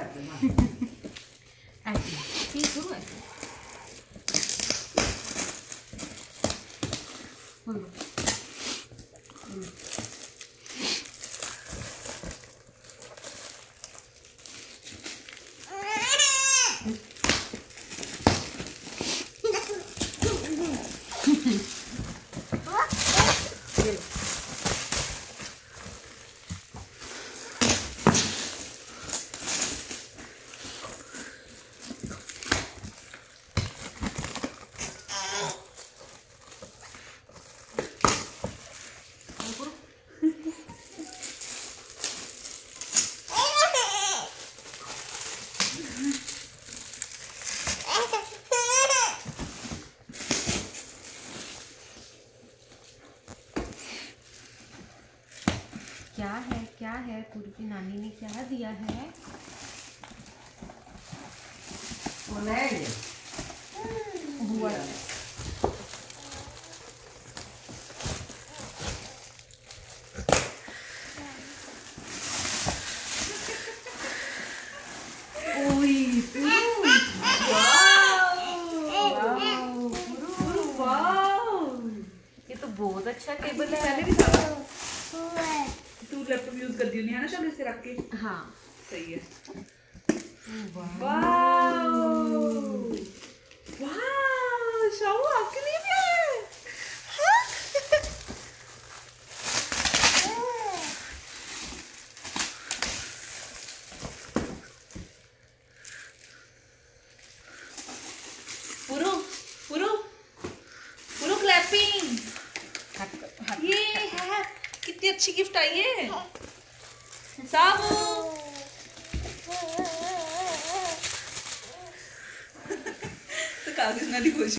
ऐसे शुरू है। क्या है पुरू की नानी ने क्या दिया है? बुआ ये तो बहुत अच्छा टेबल है। पहले भी था तू लैपटॉप यूज कर दी है ना शाम से रख के। हाँ सही है। वाह वाह शाहू आपके लिए भी आया है। हाँ? पुरू पुरू पुरू क्लैपिंग। ये है कितनी अच्छी गिफ्ट आई है साबू। तो कागज ना खुश